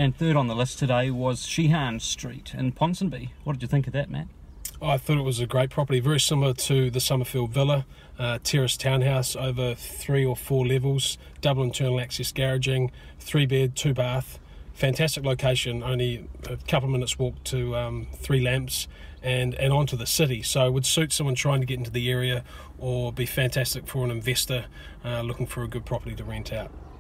And third on the list today was Sheehan Street in Ponsonby. What did you think of that, Matt? I thought it was a great property, very similar to the Summerfield Villa, terrace townhouse over 3 or 4 levels, double internal access garaging, 3-bed, 2-bath, fantastic location, only a couple of minutes walk to 3 Lamps and onto the city, so it would suit someone trying to get into the area or be fantastic for an investor looking for a good property to rent out.